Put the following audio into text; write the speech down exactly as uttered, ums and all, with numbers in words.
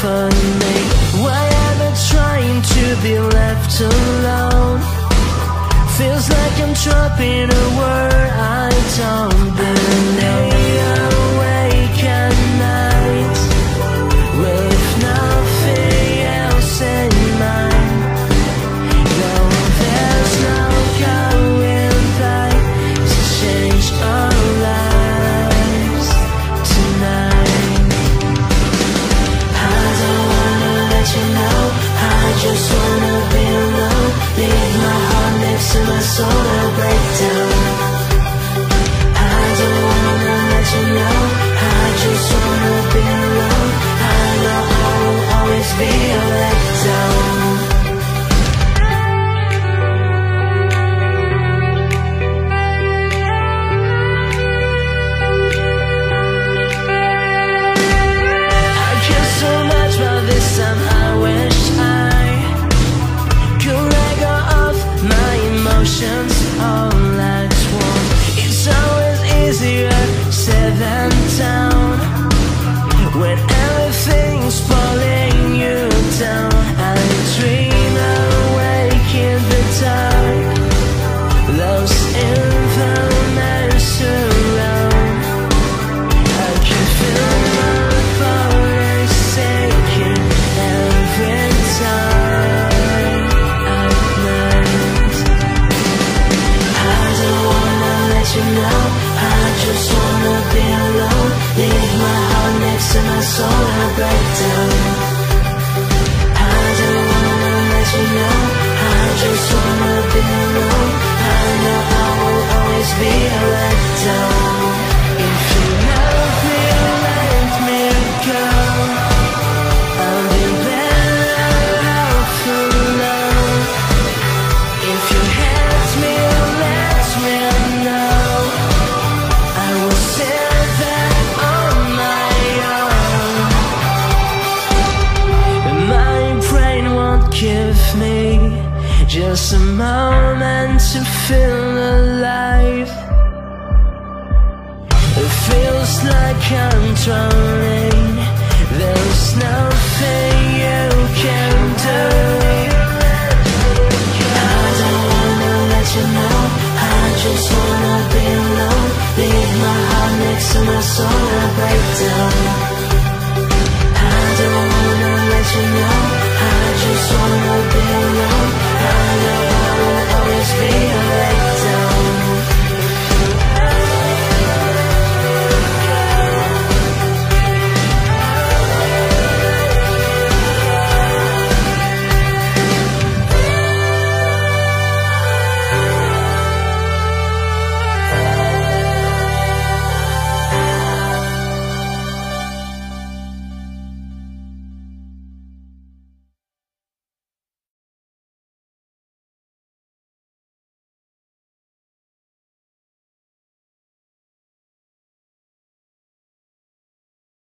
for me. Why am I trying to be left alone? Feels like I'm dropping a word I don't believe. Awake at night with nothing else in mind. No, there's no going back to change our lives tonight. I don't wanna let you know, I just wanna be alone. Leave my heart next to my soul, I'll break down. I don't wanna let you know, I just wanna be alone. I know I will always be a letdown. I care so much, but this time I wish I could let go of my emotions all at once. It's always easier said than done when everything's pulling you down. I dream awake in the dark, lost in the mess around. I can feel my body shaking every time at night. I don't wanna let you know, I just wanna be alone. Leave my heart next to my soul, I'll break down. I don't wanna let you know, I just wanna be alone. I know I will always be a letdown. If you love me, let me go. I'll be better off alone. If you hate me, let me know. I will sit there on my own. My brain won't give me just a moment to feel alive. It feels like I'm drowning, there's nothing you can do. I don't wanna let you know, I just wanna be alone. Leave my heart next to my soul, I'll break down.